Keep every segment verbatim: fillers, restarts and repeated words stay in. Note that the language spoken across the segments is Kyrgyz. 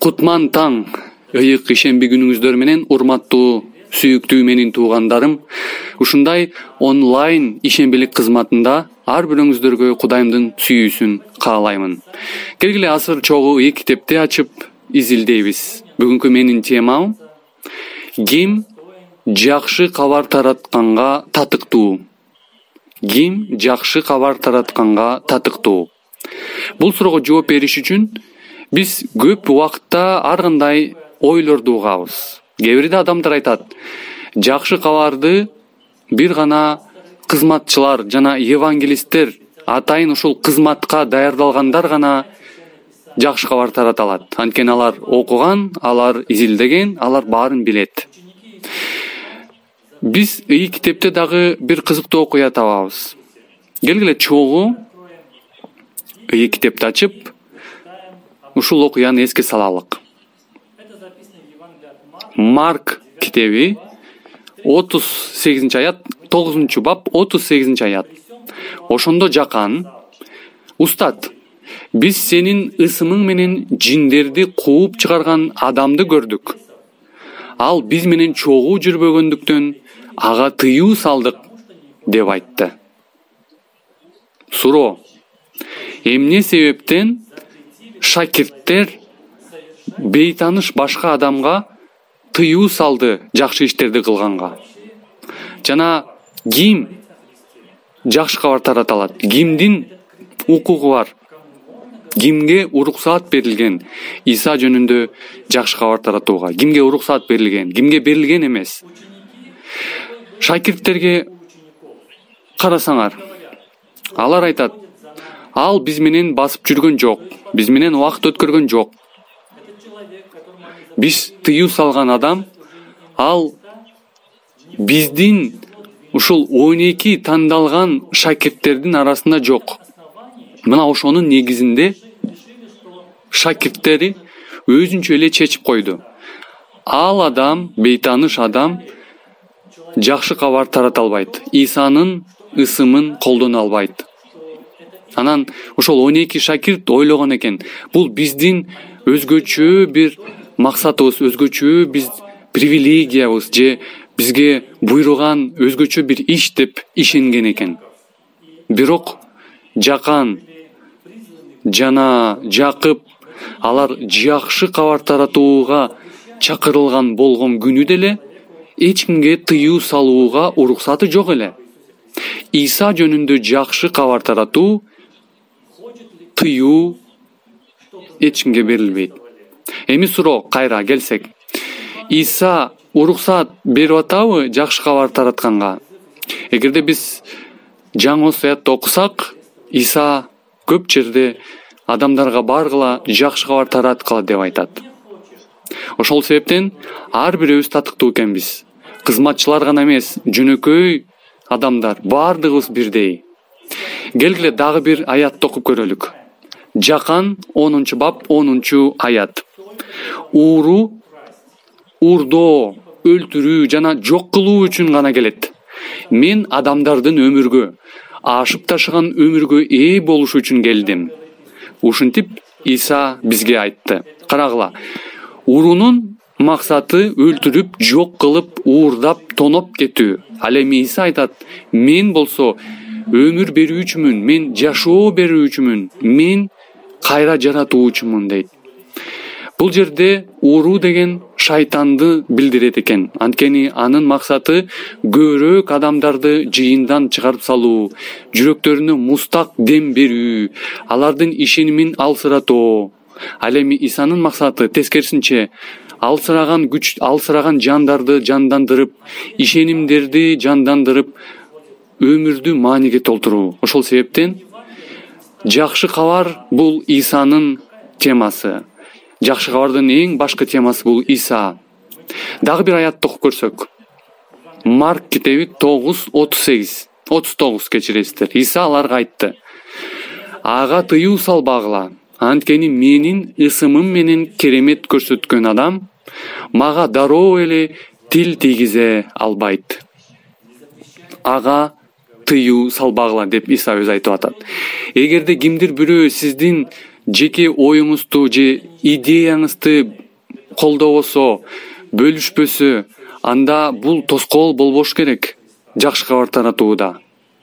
Кутман таң, ыйык ишемби күнүңүздөр менен урматтуу, сүйүктүү менин туугандарым. Ушундай онлайн ишембилик кызматында ар бирөөңүздөргө Кудайымдын сүйүүсүн каалаймын. Келгиле асыр чогуу ыйык китепти ачып изилдейбиз. Бүгүнкү менин темам ким жакшы кабар таратканга татыктуу. Ким жакшы кабар таратканга татыктуу. Бул суроого жооп бериш үчүн биз көп убакытта ар кандай ойлорду угабыз. Кээ бирде адамдар айтат, жакшы кабарды бир гана кызматчылар жана евангелисттер, атайын ушул кызматка даярдалгандар гана жакшы кабар тарата алат. Анткени алар окуган, алар изилдеген, алар баарын билет. Биз ыйык китепте дагы бир кызыктуу окуя табабыз. Келгиле чогуу ыйык китепти ачып, ушул окуяны эске салалык. Марк китеби отуз сегизинчи аят, тогузунчу бап отуз сегизинчи аят. Ошондо жакан: Устат, биз сенин ысымың менен жиндерди кууп чыгарган адамды көрдүк. Ал биз менен чогуу жүрбөгөндүктөн ага тыюу салдык деп айтты. Суроо: эмне себептен шакирттер бейтаныш башка адамга тыюу салды жакшы иштерди кылганга? Жана ким жакшы кабар тарата алат? Кимдин укугу бар? Кимге уруксаат берилген Иса жөнүндө жакшы кабар таратууга? Кимге уруксаат берилген? Кимге берилген эмес? Шакирттерге карасаңар, алар айтат: ал биз менен басып жүргөн жок, биз менен убакыт өткөргөн жок. Биз тыюу салган адам, ал биздин ушул он эки тандалган шакирттердин арасында жок. Мына ошонун негизинде шакирттери өзүнчө эле чечип койду. Ал адам, бейтаныш адам жакшы кабар тарата албайт. Исанын ысымын колдоно албайт. Анан ошол он эки шакирт ойлогон экен, бул биздин өзгөчө бир максатыбыз, өзгөчө биз привилегиябыз же бизге буйруган өзгөчө бир иш деп ишенген экен. Бирок Жакан жана Жакып алар жакшы кабар таратууга чакырылган болгон күнү деле эч кимге тыюу салууга уруксаты жок эле. Иса жөнүндө жакшы кабар таратуу, тыюу эч кимге берилбейт. Эми суроо кайра келсек, Иса уруксаат берип атабы жакшы кабар таратканга? Эгерде биз жаңы Осуятты окусак, Иса көп жерде адамдарга баргыла жакшы кабар тараткыла деп айтат. Ошол себептен ар бирөөбүз татыктуу экенбиз. Кызматчылар гана эмес, жөнөкөй адамдар, баардыгыбыз бирдей. Келгиле дагы бир аятты окуп көрөлүк. Жакан онунчу бап онунчу аят. Ууру, уурдоо, өлтүрүү жана жок кылуу үчүн гана келет. Мен адамдардын өмүргө, ашып ташыган өмүргө ээ болуш үчүн келдим. Ушинтип Иса бизге айтты. Карагыла, уурунун максаты өлтүрүп, жок кылып, уурдап, тоноп кетүү. Ал эми Иса айтат: мен болсо өмүр берүүчүмүн, мен жашоо берүүчүмүн, мен кайра жаратуучумун дейт. Бул жерде ууруу деген шайтанды билдирет экен. Анткени анын максаты көбүрөөк адамдарды жыйындан чыгарып салуу, жүрөктөрүнө мустак дем берүү, алардын ишенимин алсыратуу. Ал эми Исанын максаты тескерисинче алсыраган күч, алсыраган жандарды жандандырып, ишенимдерди жандандырып, өмүрдү мааниге толтуруу. Ошол себептен жакшы кабар бул Исанын темасы. Жакшы кабардын эң башкы темасы бул Иса. Дагы бир аятты окуп көрсөк. Марк китеби тогуз отуз сегиз, отуз тогуз кечиресиздер. Иса аларга айтты: ага тыюу салбагыла. Анткени менин ысымым менен керемет көрсөткөн адам мага дароо эле тил тийгизе албайт. Ага тыюу салбагыла деп Иса өзү айтып атат. Эгерде кимдир бирөө сиздин жеке оюңузду же идеяңызды колдобосо, бөлүшпөсө, анда бул тоскоол болбош керек жакшы кабар таратууда.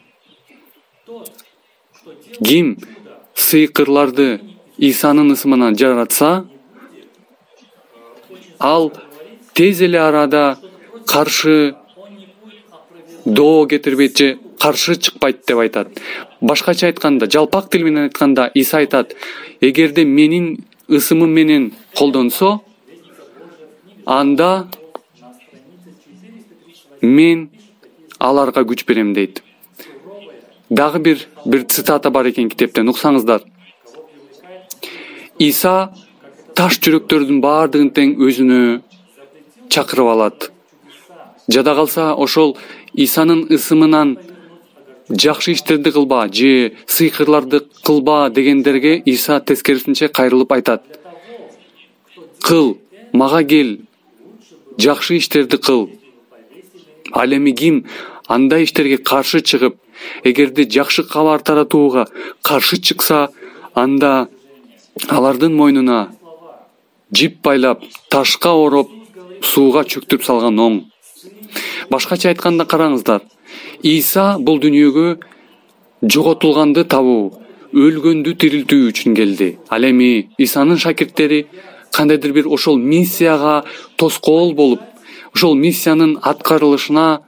Ким сыйкырларды Исанын ысымынан жаратса, ал тез эле арада каршы доо кетирбейт же каршы чыкпайт деп айтат. Башкача айтканда, жалпак тил менен айтканда, Иса айтат: эгерде менин ысымым менен колдонсо, анда мен аларга күч берем дейт. Дагы бир бир цитата бар экен китептен, уксаңыздар. Иса таш жүрөктөрдүн баардыгын тең өзүнө чакырып алат. Жада калса, ошол Исанын ысымынан жакшы иштерди кылба же сыйкырларды кылба дегендерге Иса тескерисинче кайрылып айтат: кыл, мага кел, жакшы иштерди кыл. Ал эми ким андай иштерге каршы чыгып, эгерде жакшы кабар таратууга каршы чыкса, анда алардын мойнуна жип байлап, ташка ороп, сууга чөктүрүп салган оң. Башкача айтканда караңыздар, Иса бул дүйнөгө жоготулганды табуу, өлгөндү тирилтүү үчүн келди. Ал эми Исанын шакирттери кандайдыр бир ошол миссияга тоскоол болуп, ошол миссиянын аткарылышына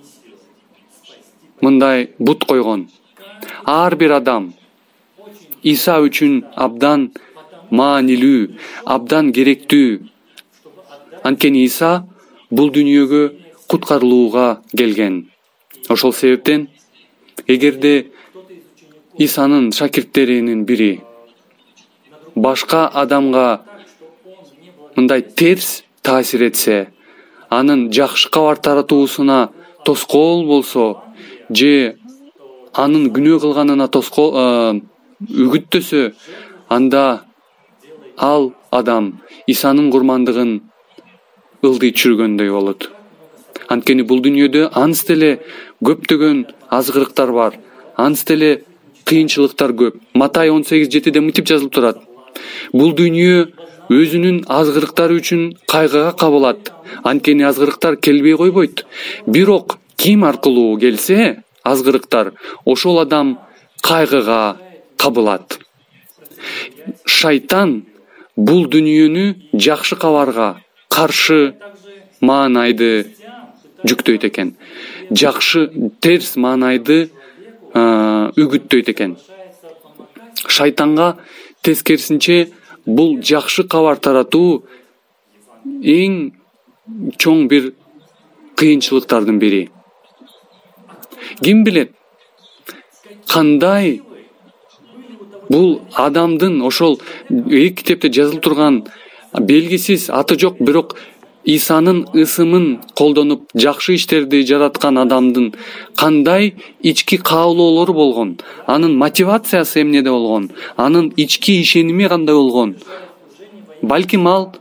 мындай бут койгон. Ар бир адам Иса үчүн абдан маанилүү, абдан керектүү. Анткени Иса бул дүйнөгө куткарылууга келген. Ошол себептен, эгерде Исанын шакирттеринин бири башка адамга мындай терс таасир этсе, анын жакшы кабар таратуусуна тоскоол болсо, же анын күнөө кылганына тоскоол үгүттөсө, анда ал адам Исанын курмандыгын ылдый чүргөндөй болот. Анткени бул дүйнөдө аныс деле көптөгөн азгырыктар бар, аныс деле кыйынчылыктар көп. Матай он сегиз жетиде мынтип жазылып турат: бул дүйнө өзүнүн азгырыктары үчүн кайгыга кабылат. Анткени азгырыктар келбей койбойт. Бирок ким аркылуу келсе азгырыктар, ошол адам кайгыга кабылат. Шайтан бул дүйнөнү жакшы кабарга каршы маанайды жүктөйт экен. Жакшы терс маанайды үгүттөйт экен. Шайтанга тескерисинче бул жакшы кабар таратуу эң чоң бир кыйынчылыктардын бири. Ким билет, кандай бул адамдын ошол эки китепте жазылып турган белгисиз, аты жок, бирок Исанын ысымын колдонуп жакшы иштерди жараткан адамдын кандай ички каалоолору болгон, анын мотивациясы эмнеде болгон, анын ички ишеними кандай болгон. Балким ал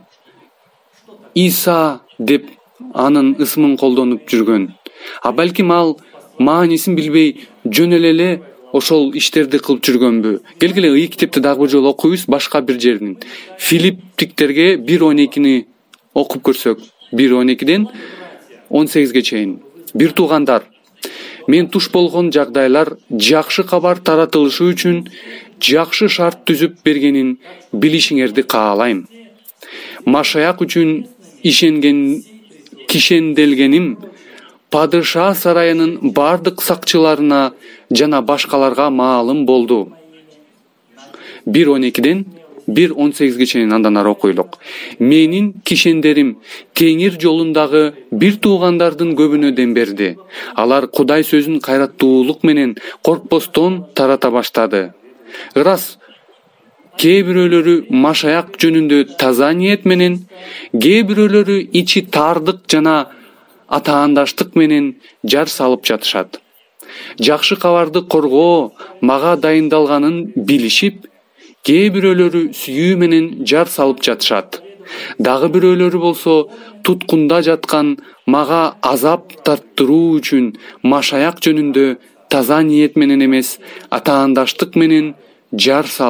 Иса деп анын ысымын колдонуп жүргөн. А балким ал маанисин билбей жөн эле ошол иштерди кылып жүргөнбү? Келгиле эки китепти дагы бир жолу окуйбуз, башка бир жеринин. Филипптиктерге бир он экини окуп көрсөк, бир он экиден он сегизге чейин. Бир туугандар, мен туш болгон жагдайлар жакшы кабар таратылышы үчүн жакшы шарт түзүп бергенин билишиңерди каалайм. Машаяк үчүн ишенген кишенделгеним падыша сарайынын бардык сакчыларына жана башкаларга маалым болду. бир он экиден бир он сегизге чейин андан ары окуйлук. Менин кишендерим теңир жолундагы бир туугандардын көбүнө дем берди. Алар Кудай сөзүн кайраттуулук менен коркпостон тарата баштады. Ырас, кээ бирөөлөрү машаяк жөнүндө таза ниет менен, кээ бирөөлөрү ичи тардык жана атаандаштык менен жар салып жатышат. Жакшы кабарды коргоо мага дайындалганын билишип, кээ бирөөлөрү сүйүү менен жар салып жатышат. Дагы бирөөлөрү болсо туткунда жаткан мага азап тарттыруу үчүн машаяк жөнүндө таза ниет менен эмес, атаандаштык менен жар салып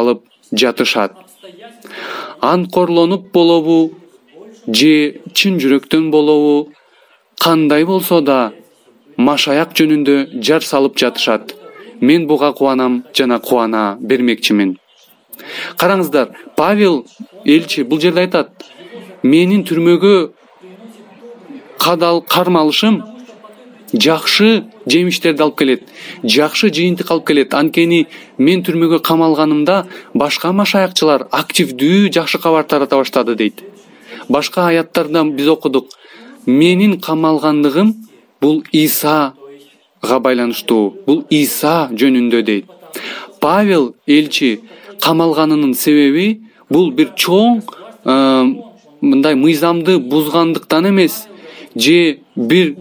жатышат. Анкорлонуп болобу же чын жүрөктөн болобу кандай болсо да машаяк жөнүндө жар салып жатышат. Мен буга кубанам жана кубана бермекчимин. Караңыздар, Павел элчи бул жерде айтат: менин түрмөгө кадал кармалышым жакшы жемиштерди алып келет, жакшы жыйынтык алып келет. Анткени мен түрмөгө камалганымда башка машаякчылар активдүү жакшы кабар тарата баштады дейт. Башка аяттардан биз окудук: менин камалгандыгым бул Исага байланыштуу, бул Иса жөнүндө дейт. Павел элчи камалганынын себеби бул бир чоң мындай мыйзамды бузгандыктан эмес, же бир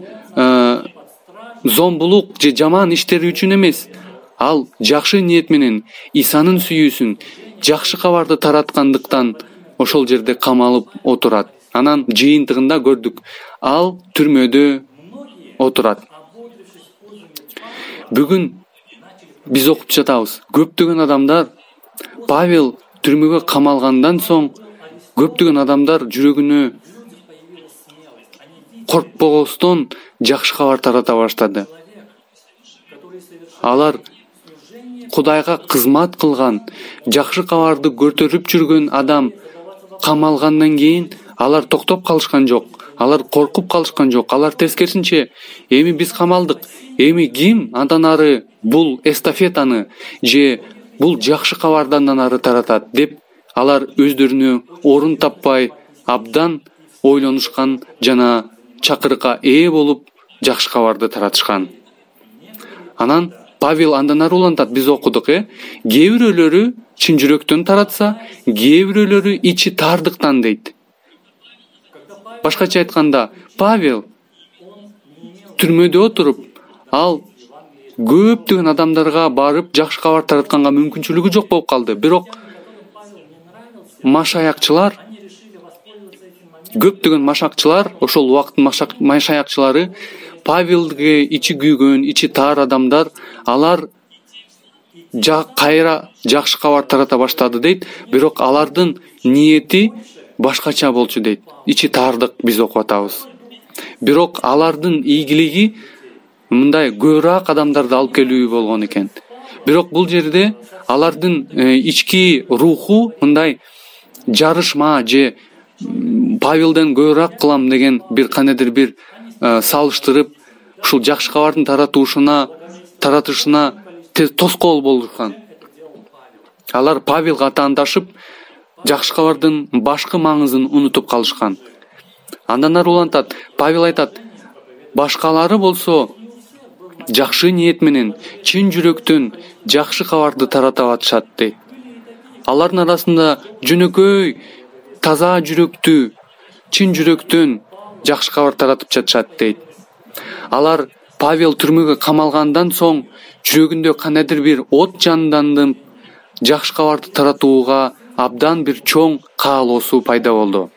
зомбулук же жаман иштери үчүн эмес. Ал жакшы ниет менен Исанын сүйүүсүн, жакшы кабарды тараткандыктан ошол жерде камалып отурат. Анан жыйынтыгында көрдүк, ал түрмөдө отурат. Бүгүн биз окуп жатабыз, көптөгөн адамдар Павел түрмөгө камалгандан соң көптөгөн адамдар жүрөгүнө коркпогостон жакшы кабар тарата баштады. Алар Кудайга кызмат кылган, жакшы кабарды көтөрүп жүргөн адам камалгандан кийин алар токтоп калышкан жок. Алар коркуп калышкан жок. Алар тескерисинче, эми биз камалдык, эми ким андан ары бул эстафетаны же бул жакшы кабардан ары таратат деп алар өздөрүнө орун таппай абдан ойлонушкан жана чакырыкка ээ болуп жакшы кабарды таратышкан. Анан Павел андан ары улантат, биз окудук, э? Кээ бирөөлөрү чын жүрөктөн таратса, кээ бирөөлөрү ичи таардыктан дейт. Башкача айтканда, Павел түрмөдө отуруп, ал көптөгөн адамдарга барып жакшы кабар таратканга мүмкүнчүлүгү жок болуп калды. Бирок машаякчылар, көптөгөн машакчылар, ошол убакыттын машаякчылары, Павелге ичи күйгөн, ичи таар адамдар, алар кайра жакшы кабар тарата баштады дейт. Бирок алардын ниети башкача болчу дейт. Ичи таардык биз окуп атабыз. Бирок алардын ийгилиги мындай көбүрөөк адамдарды алып келүү болгон экен. Бирок бул жерде алардын ички руху мындай жарышма же Павелден көбүрөөк кылам деген бир кандайдыр бир салыштырып, ушул жакшы кабардын таратушуна, таратышына тоскоол болушкан. Алар Павелга таандашып, жакшы кабардын башкы маңызын унутуп калышкан. Андан ары улантат, Павел айтат, башкалары болсо жакшы ниет менен, чын жүрөктөн жакшы кабарды тарата атышат дейт. Алардын арасында жөнөкөй, таза жүрөктүү, чын жүрөктөн жакшы кабар таратып жатышат дейт. Алар Павел түрмөгө камалгандан соң жүрөгүндө кандайдыр бир от жанданып, жакшы кабарды таратууга абдан бир чоң каалоосу пайда болду.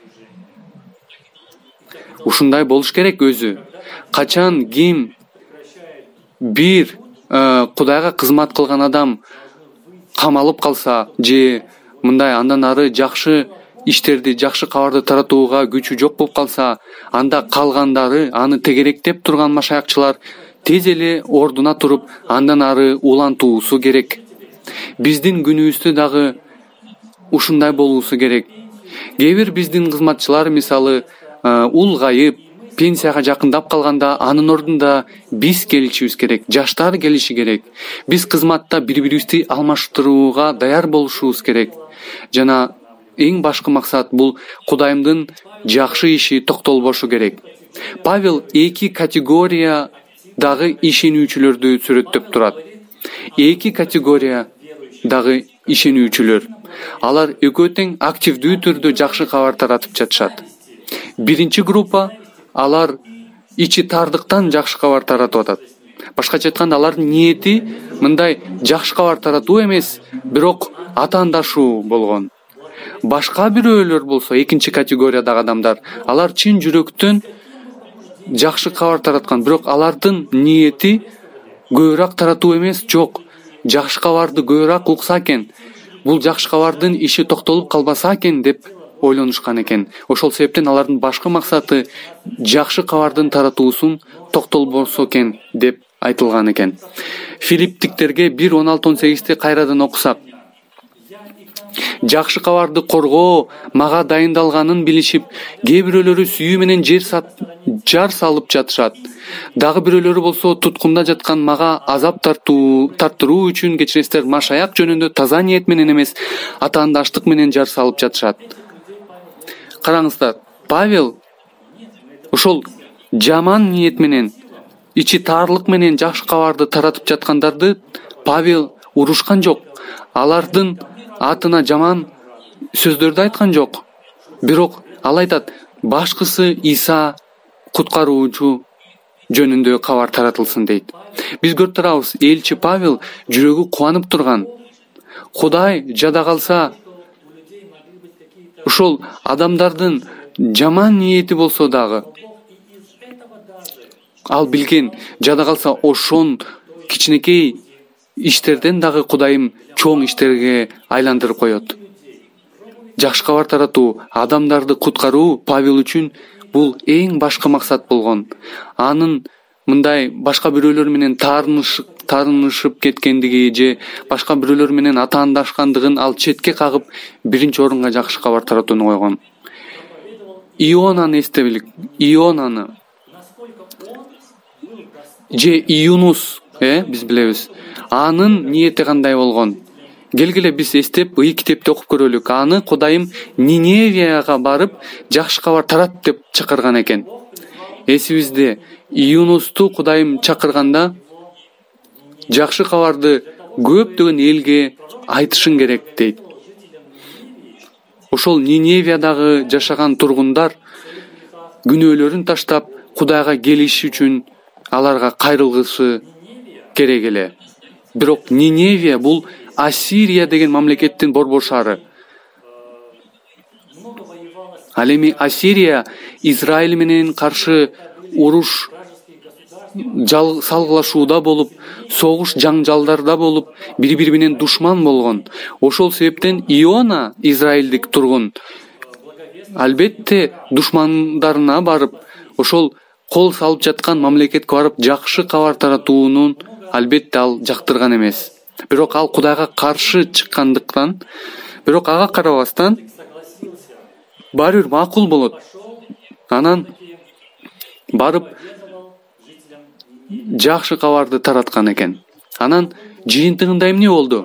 Ушундай болуш керек өзү. Качан ким бир Кудайга кызмат кылган адам камалып калса же мындай андан ары жакшы иштерди, жакшы кабарды таратууга күчү жок болуп калса, анда калгандары, аны тегеректеп турган машаякчылар тез эле ордуна туруп, андан ары улантуусу керек. Биздин күнүбүздө дагы ушундай болуусу керек. Кээ бир биздин кызматчылар мисалы улгайып, пенсияга жакындап калганда, анын ордунда биз келишибиз керек, жаштар келиши керек. Биз кызматта бири-бирибизди алмаштырууга даяр болушубуз керек. Жана эң башкы максат бул Кудайымдын жакшы иши токтолбошу керек. Павел эки категориядагы ишенүүчүлөрдү сүрөттөп турат. Эки категориядагы ишенүүчүлөр. Алар экөө тең активдүү түрдө жакшы кабар таратып жатышат. Биринчи группа, алар ичи таардыктан жакшы кабар таратып атат. Башкача айтканда, алардын ниети мындай жакшы кабар таратуу эмес, бирок атаандашуу болгон. Башка бирөөлөр болсо, экинчи категориядагы адамдар, алар чын жүрөктөн жакшы кабар тараткан, бирок алардын ниети көбүрөөк таратуу эмес, жок, жакшы кабарды көбүрөөк укса экен, бул жакшы кабардын иши токтолуп калбаса экен деп ойлонушкан экен. Ошол себептен алардын башкы максаты жакшы кабардын таратуусун токтолбосо экен деп айтылган экен. Филипптиктерге бир он алты он сегизди кайрадан окусак, жакшы кабарды коргоо мага дайындалганын билишип, кээ бирөөлөрү сүйүү менен жер сат, жар салып жатышат. Дагы бирөөлөрү болсо туткунда жаткан мага азап тартуу тарттыруу үчүн кечиресиздер машаяк жөнүндө таза ниет менен эмес, атаандаштык менен жар салып жатышат. Караңыздар, Павел ошол жаман ниет менен, ичи таарлык менен жакшы кабарды таратып жаткандарды Павел урушкан жок. Алардын атына жаман сөздөрдү айткан жок. Бирок ал айтат, башкысы Иса куткаруучу жөнүндө кабар таратылсын дейт. Биз көрүп турабыз, элчи Павел жүрөгү кубанып турган. Кудай жада калса, ошол адамдардын жаман ниети болсо дагы, ал билген, жада калса ошон кичинекей иштерден дагы Кудайым чоң иштерге айландырып коет. Жакшы кабар таратуу, адамдарды куткаруу Павел үчүн бул эң башкы максат болгон. Анын мындай башка бирөөлөр менен таарынышып, таарынышып кеткендиги же башка бирөөлөр менен атаандашкандыгын ал четке кагып, биринчи орунга жакшы кабар таратууну койгон. Ионаны эстебилик, Ионаны же Июнус, э, биз билебиз. Анын ниети кандай болгон? Келгиле биз эстеп, ый китепти окуп көрөлүк. Аны Кудайым Ниневияга барып, жакшы кабар тарат деп чакырган экен. Эсибизде, Июнусту Кудайым чакырганда жакшы кабарды көптөгөн элге айтышың керек дейт. Ошол Ниневиядагы жашаган тургундар күнөөлөрүн таштап, Кудайга келиш үчүн аларга кайрылгысы керек эле. Бирок Ниневия бул Ассирия деген мамлекеттин борбор шаары. Ал эми Ассирия Израиль менен каршы уруш салгылашууда болуп, согуш жаңжалдарда болуп, бири-бири менен душман болгон. Ошол себептен Иона, израилдик тургун, албетте душмандарына барып, ошол кол салып жаткан мамлекетке барып жакшы кабар таратуунун албетте ал жактырган эмес. Бирок ал Кудайга каршы чыккандыктан, бирок ага карабастан баары бир макул болот. Анан барып жакшы кабарды тараткан экен. Анан жыйынтыгында эмне болду?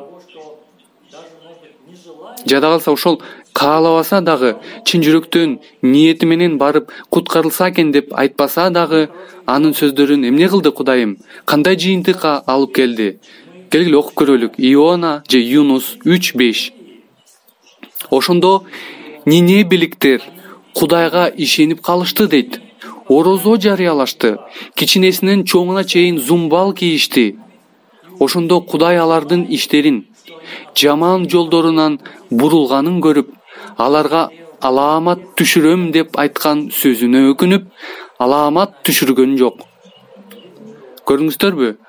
Жада калса ошол каалабаса дагы, чын жүрөктөн ниети менен барып куткарылса экен деп айтпаса дагы, анын сөздөрүн эмне кылды Кудайым? Кандай жыйынтыкка алып келди? Келгиле окуп көрөлүк. Иона же Юнус үч беш. Ошондо Ниневияликтер Кудайга ишенип калышты дейт. Орозо жарыялашты. Кичинесинен чоңуна чейин зумбал кийишти. Ошондо Кудай алардын иштерин, жаман жолдорунан бурулганын көрүп, аларга аламат түшүрөм деп айткан сөзүнө өкүнүп, аламат түшүргөн жок. Көрдүңүздөрбү?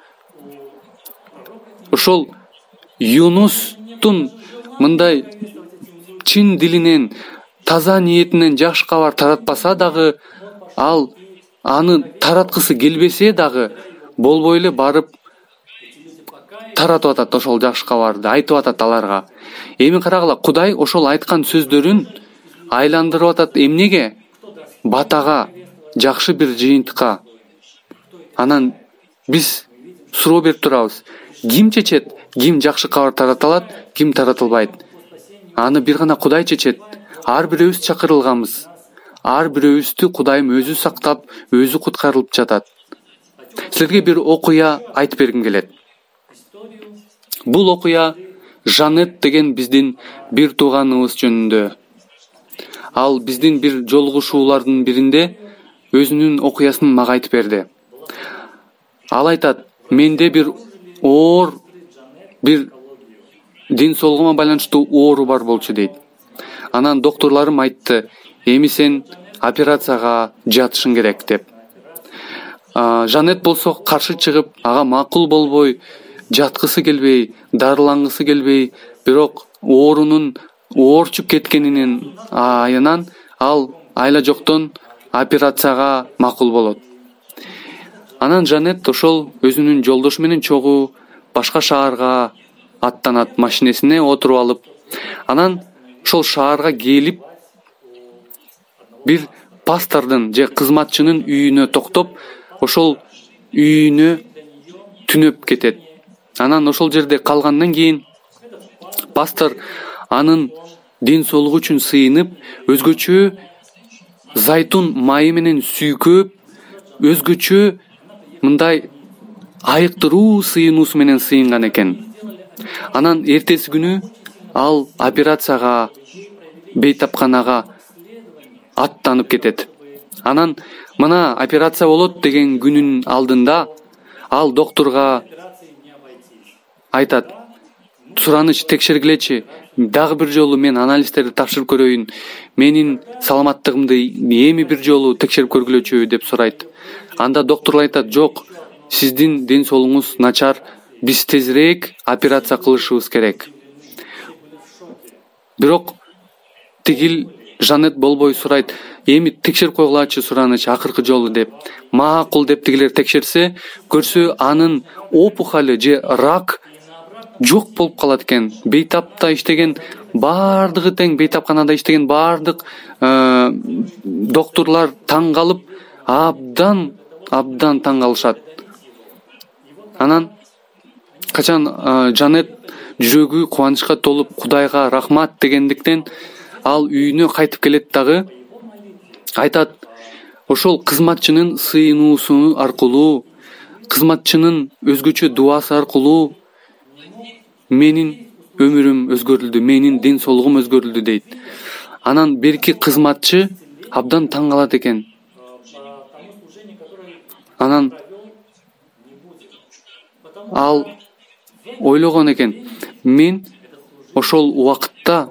Ошол Юнустун мындай чын дилинен, таза ниетинен жакшы кабар таратпаса дагы, ал аны тараткысы келбесе дагы, болбой эле барып таратып атат ошол жакшы кабарды, айтып атат аларга. Эми карагыла, Кудай ошол айткан сөздөрүн айландырып атат эмнеге? Батага, жакшы бир жыйынтыкка. Анан биз суроо берип турабыз. Ким чечет? Ким жакшы кабар тарата алат, ким таратылбайт? Аны бир гана Кудай чечет. Ар бирөөбүз чакырылганбыз. Ар бирөөбүздү Кудайым өзү сактап, өзү куткарылып жатат. Силерге бир окуя айтып бергим келет. Бул окуя Жанет деген биздин бир тууганыбыз жөнүндө. Ал биздин бир жолугушуулардын биринде өзүнүн окуясын мага айтып берди. Ал айтат, менде бир оор, бир ден соолугума байланыштуу оору бар болчу дейт. Анан докторлорум айтты, эми сен операцияга жатышың керек деп. Жанет болсо каршы чыгып, ага макул болбой, жаткысы келбей, дарылангысы келбей, бирок оорунун оорчуп кеткенинин айынан ал айла жоктон операцияга макул болот. Анан Жанет ошол өзүнүн жолдошу менен чогуу башка шаарга аттанат, машинесине отуруп алып. Анан ошол шаарга келип, бир пастордун же кызматчынын үйүнө токтоп, ошол үйүнө түнөп кетет. Анан ошол жерде калгандан кийин пастор анын ден соолугу үчүн сыйынып, өзгөчө зайтун майы менен сүйкөп, өзгөчө мындай айыктыруу сыйынуусу менен сыйынган экен. Анан эртеси күнү ал операцияга, бейтапканага аттанып кетет. Анан мына операция болот деген күнүн алдында ал докторга айтат: сураныч текшергилечи, дагы бир жолу мен анализдерди тапшырып көрөйүн, менин саламаттыгымды эми бир жолу текшерип көргүлөчү деп сурайт. Анда доктор айтат: жок, сиздин ден соолугуңуз начар, биз тезирээк операция кылышыбыз керек. Бирок тигил Жанет болбой сурайт: эми текшерип койгулачы сураныч, акыркы жолу деп. Макул деп тигилер текшерсе, көрсө анын опухолу же рак жок болуп калат экен. Бейтапта иштеген баардыгы тең, бейтапканада иштеген баардык докторлор таң калып, абдан абдан таң калышат. Анан качан Жанет жүрөгү кубанычка толуп, Кудайга рахмат дегендиктен ал үйүнө кайтып келет дагы айтат: ошол кызматчынын сыйынуусу аркылуу, кызматчынын өзгөчө дуасы аркылуу менин өмүрүм өзгөрүлдү, менин ден соолугум өзгөрүлдү дейт. Анан берки кызматчы абдан таң калат экен. Анан ал ойлогон экен: мен ошол убакытта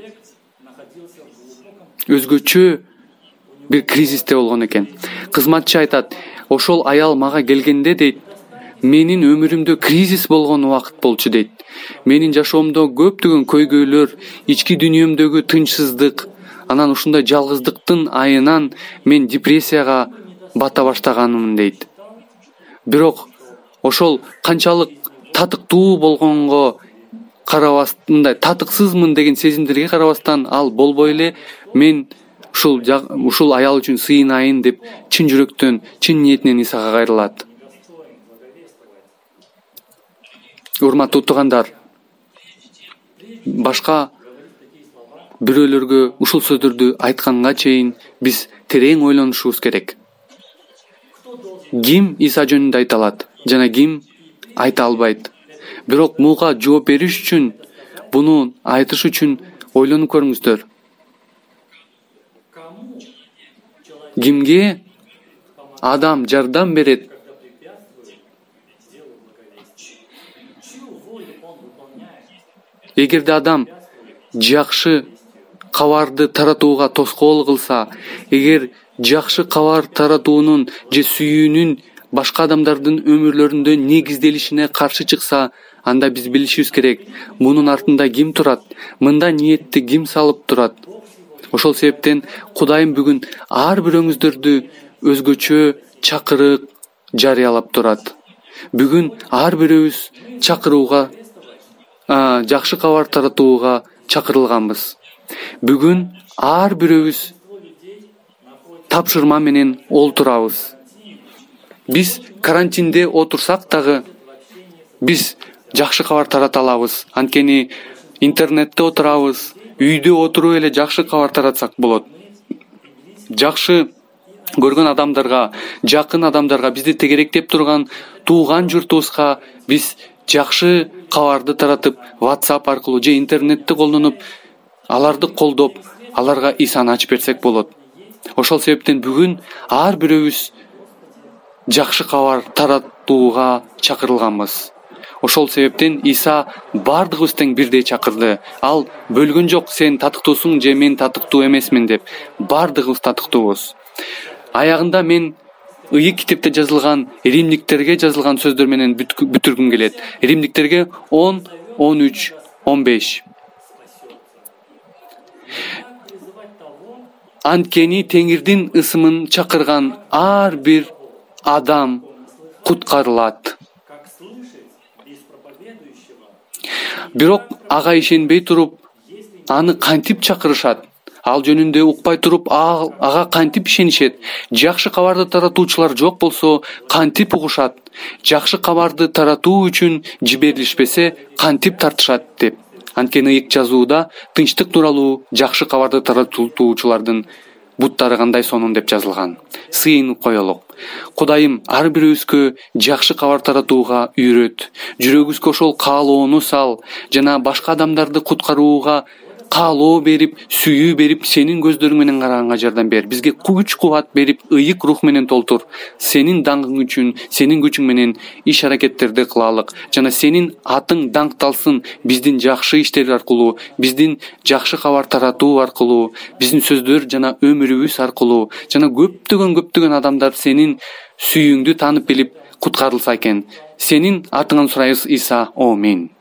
өзгөчө бир кризисте болгон экен. Кызматчы айтат: ошол аял мага келгенде дейт, менин өмүрүмдө кризис болгон убакыт болчу дейт. Менин жашоомдо көптөгөн көйгөйлөр, ички дүйнөмдөгү тынчсыздык, анан ушундай жалгыздыктын айынан мен депрессияга бата баштаганмын дейт. Бирок ошол канчалык татыктуу болгонго карабастан, мындай татыксызмын деген сезимдерге карабастан, ал болбой эле мен ушул ушул аял үчүн сыйынайын деп чын жүрөктөн, чын ниетинен Исага кайрылат. Урматтуу туугандар, башка бирөөлөргө ушул сөздөрдү айтканга чейин биз терең ойлонушубуз керек. Ким Иса жөнүндө айта алат жана ким айта албайт? Бирок муга жооп бериш үчүн, буну айтыш үчүн ойлонуп көрүңүздөр. Кимге адам жардам берет? Эгерде адам жакшы кабарды таратууга тоскоол кылса, эгер жакшы кабар таратуунун же сүйүүнүн башка адамдардын өмүрлөрүндө негизделишине каршы чыкса, анда биз билишибиз керек, мунун артында ким турат, мында ниетти ким салып турат. Ошол себептен Кудайым бүгүн ар бирөөңүздөрдү өзгөчө чакырык жарыялап турат. Бүгүн ар бирөөбүз чакырууга, жакшы кабар таратууга чакырылганбыз. Бүгүн ар бирөөбүз тапшырма менен олтурабыз. Биз карантинде отурсак дагы биз жакшы кабар тарата алабыз. Анткени интернетте отурабыз, үйдө отуруп эле жакшы кабар таратсак болот. Жакшы көргөн адамдарга, жакын адамдарга, бизди тегеректеп турган тууган журтубузга биз жакшы кабарды таратып, WhatsApp аркылуу же интернетти колдонуп, аларды колдоп, аларга Исаны ачып берсек болот. Ошол себептен бүгүн ар бирөөбүз жакшы кабар таратууга чакырылганбыз. Ошол себептен Иса бардыгыбыз тең бирдей чакырды. Ал бөлгөн жок, сен татыктуусуң же мен татыктуу эмесмин деп. Бардыгыбыз татыктуубуз. Аягында мен ыйык китепте жазылган римдиктерге жазылган сөздөр менен бүтүргүм келет. Римдиктерге он, он үч, он беш. Анткени Теңирдин ысымын чакырган ар бир адам куткарылат. Бирок ага ишенбей туруп, аны кантип чакырышат? Ал жөнүндө укпай туруп, ага кантип ишенишет? Жакшы кабарды таратуучулар жок болсо, кантип угушат? Жакшы кабарды таратуу үчүн жиберилишпесе, кантип тартышат деп. Анткени ыйык жазууда тынчтык тууралуу жакшы кабарды таратуучулардын буттары кандай сонун деп жазылган. Сыйынып коелук. Кудайым ар бирибизге жакшы кабар таратууга үйрөт. Жүрөгүбүзгө ошол каалоону сал, жана башка адамдарды куткарууга каалоо берип, сүйүү берип, сенин көздөрүң менен караганга жардам бер. Бизге күч кубат берип, ыйык рух менен толтур. Сенин даңгың үчүн, сенин күчүң менен иш аракеттерди кылалык. Жана сенин атың даңкталсын биздин жакшы иштер аркылуу, биздин жакшы кабар таратуу аркылуу, биздин сөздөр жана өмүрүбүз аркылуу, жана көптөгөн көптөгөн адамдар сенин сүйүүңдү таанып билип куткарылса экен. Сенин атыңан сурайбыз, Иса. Амин.